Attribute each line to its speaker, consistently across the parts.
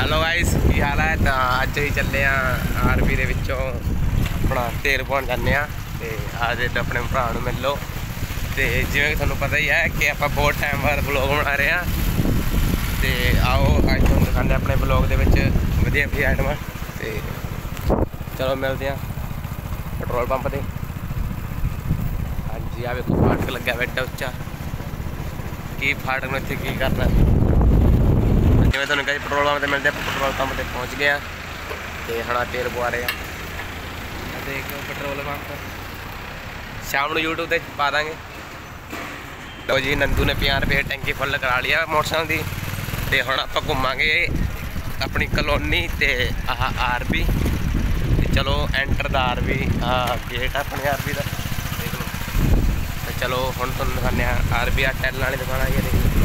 Speaker 1: Hello guys की हाल है। तो अज ही चले आरबी अपना तेल पाउन जाने आज अपने भरा मिल लो। तो जिमें थोड़ा पता ही है कि आप बहुत टाइम बाद ब्लॉग बना रहे हैं। तो आओ अज तुम दिखाने अपने ब्लॉग के वधिया वधिया आइटम। तो चलो मिलते हैं पेट्रोल पंप से। हाँ जी आ देखो फाटक लग्या बैठा उच्चा की फाटक में इतने की करना। जिमें तुम कहीं पेट्रोल पंप से मिलते पेट्रोल पंप से पहुँच गया तो हाँ तेल पवा रहे हैं। देख लो पेट्रोल पंप शाम को यूट्यूब से पा देंगे। लो जी नंदू ने 50 रुपये टैंकी फुल करा लिया मोटरसाइकिल की। तो हम आप घूमांगे अपनी कलोनी तो आह आरबी। चलो एंटर द आरबी गेट अपने आरबी का देख लो। तो चलो हम तुम दिखाने आरबी टैल वाली दुकान आई है देख लो।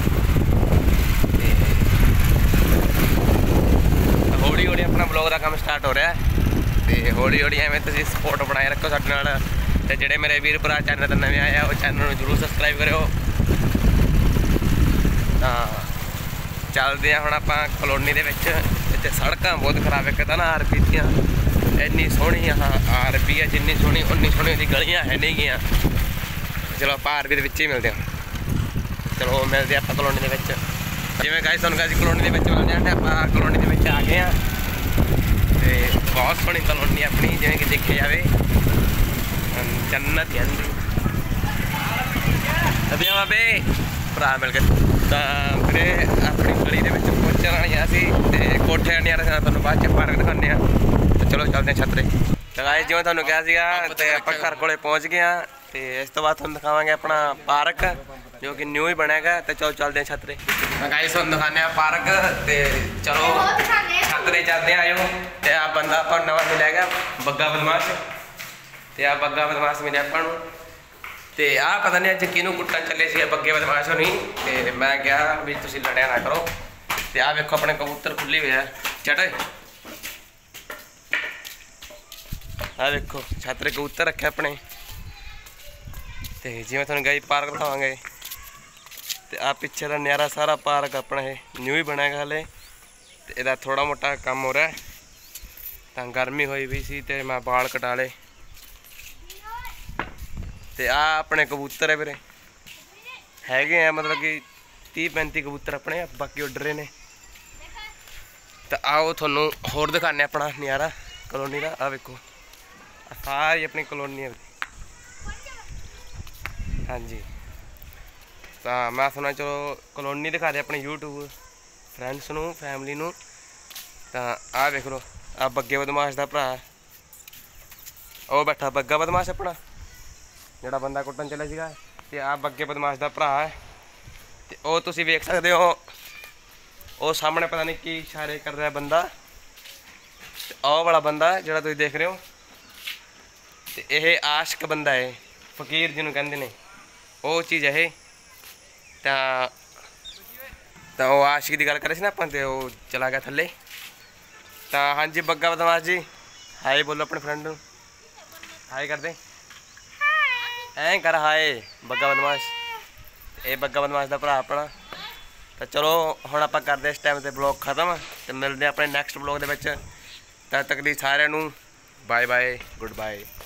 Speaker 1: हौली हौली अपना ब्लॉग का काम स्टार्ट हो रहा है। तो हौली हौली एवं तुम सपोर्ट बनाए रखो साडे नाल। ते जेडे मेरे वीर भरा चैनल पर नवे आए वो चैनल जरूर सबसक्राइब करो। चलते हैं हम आप कलोनी के सड़क बहुत खराब एक ना आरबी दियाँ इन्नी सोहनी आरबी है जिन्नी सोहनी उन्नी सोहनी गलियाँ है नहीं गई। चलो आप आरबी के ही मिलते हैं। चलो मिलते हैं आप कलोनी के जिमें गाइस तुम कल कलोनी के मिलते हैं। आप कलोनी के आ गए हैं तो बहुत सोहनी कलोनी अपनी जिमें कि देखे जाए जन्नत ही वधिया बाबे भरा मिल गए। फिर अपनी गली के पहुँचने वाली अं कोठे आने वाले तुम बाद पार्क दिखाने। तो चलो चलते हैं छतरे। तो गाइस जिवें तुहानूं कहा सीगा ते आपां घर कोले पहुँच गए हैं। तो इस तो बाद तुहानूं दिखावांगे अपना पार्क जो कि न्यू ही बनेगा। तो चलो चलते हैं छतरे। गाइस तुहानूं दिखाने पार्क। तो चलो छतरे चलते आयो। तो आ बंदा आप नवा मिलेगा बग्गा बदमाश। तो आ बग्गा बदमाश मिले अपन। तो आ पता नहीं अज किनू कुट्टन चले से बग्गे बदमाश होनी। तो मैं क्या भी तुम लड़िया ना करो। तो आ वेखो अपने कबूतर खुली हुई है चटे। आ देखो छतरे कबूतर रखे अपने। तो जिवें तुहानूं गई पार्क दिखावांगे। तो आ पिछे का नज़ारा सारा पार्क अपना है न्यू ही बनेगा हाले। तो यदा थोड़ा मोटा काम हो रहा है। तो गर्मी हुई भी सी ते मैं बाल कटा ले। तो आ अपने कबूतर है फिर है मतलब कि 30-35 कबूतर अपने बाकी उड़ रहे ने। तो आओ थोनू होर दिखाने अपना नज़ारा कलोनी का। आ वेखो सारी अपनी कलोनी है। हाँ जी तो मैं सुना चलो कलोनी दिखा दे अपने यूट्यूब फ्रेंड्स नू फैमिली नू। तो आ वेख लो आ बग्गे बदमाश का भरा वो बैठा बग्गा बदमाश अपना जोड़ा बंदा कुट्टन चले सीगा। तो आ बग्गे बदमाश का भरा है। तो वो तुम वेख सकते हो वो सामने पता नहीं की इशारे कर रहा है बंदा। वो वाला बंदा जोड़ा तुम देख रहे हो तो यह आशिक बंदा है फकीर जिन्होंने कहते हैं वो चीज़ है। तो वो आशिक की गल करे ना अपन तो वो चला गया थले। तो हाँ जी बग्गा बदमाश जी हाय बोलो अपने फ्रेंड हाय कर दे ऐ कर हाय बग्गा बदमाश। ये बग्गा बदमाश का भरा अपना। तो चलो हम आप करते इस टाइम से ब्लॉग खत्म। तो मिलते अपने नैक्सट ब्लॉग के तब तक ली सारे बाय बाय गुड बाय।